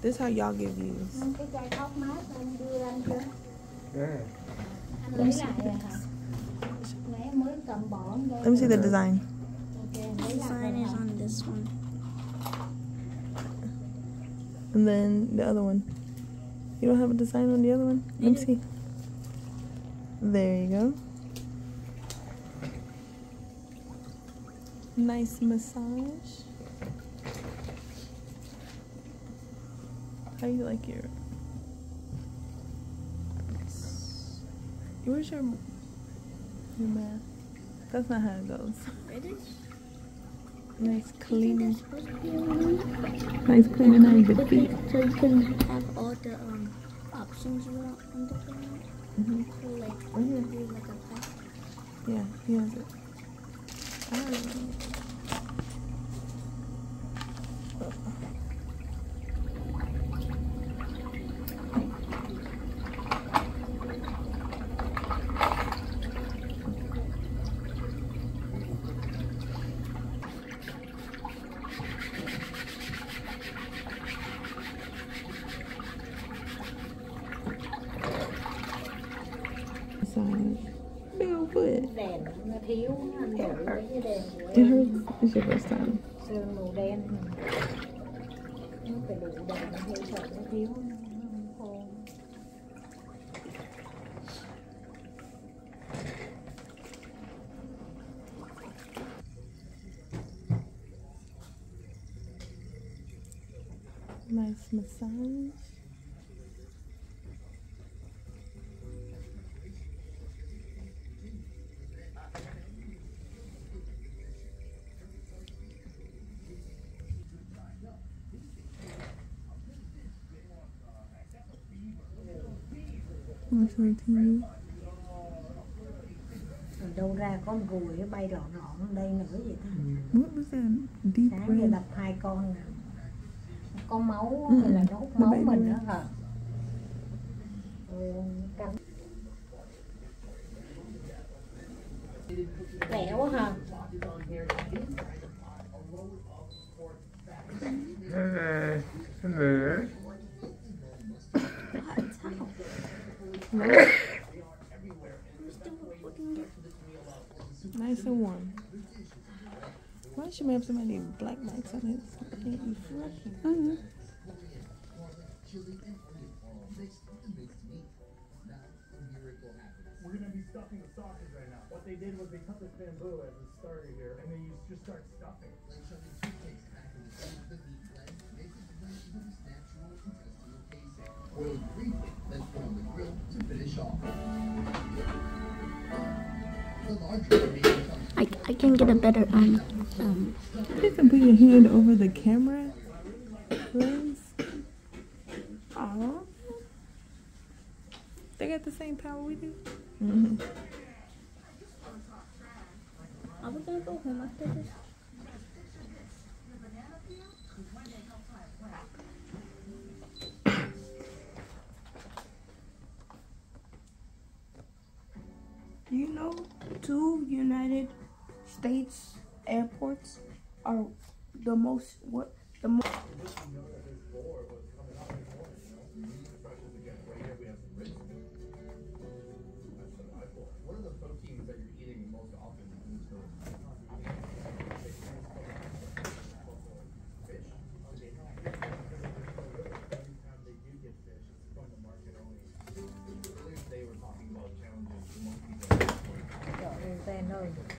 This how y'all get views. Cái chai thóc mát anh đưa anh chưa? Yeah. Anh lấy lại rồi hả? Nãy em mới cầm bỏ đây. Let me see the design. Okay, The design is on this one. And then the other one. You don't have a design on the other one? Let me see. There you go. Nice massage. How you like your... Where's your math? That's not how it goes. It is. Nice You think clean. that's supposed to be on Nice cleaning out your feet. so you can have all the options you want on the phone. Mm-hmm. So like Right here. do like a pack. Yeah, he has it. I don't know. Feel good. Đèn nó thiếu anh đổi lấy cái đèn của It hurts. It's your first time. sương màu đen. Nó phải đủ đèn hơi sợ nó thiếu nó không khô. Nice massage. Watch the TV. Ở đâu ra có một ruồi nó bay lọn lọn đây nữa vậy ta? What was that? Deep Sáng giờ red. đập 2 con nè. Có máu hay là nó hút máu mình đó hả? Cắn. Lẹ quá hả? Nice and warm. Why should we have so many black lights on it? Mm-hmm. We're gonna be stuffing the sausage right now. What they did was they cut this bamboo as a starter here, and then you just start stuffing. Boiled briefly, then put on the grill to finish off. The larger remaining I can get a better You can put your hand over the camera lens. Aww. They got the same power we do. Mm-hmm. Are we gonna go home after this? You know, 2 United States airports are the most What are the proteins that you're eating most often in this food? Fish. They do get fish, it's from the market only. Earlier today we're talking about challenges for monkey. Trời ơi, tên ơi.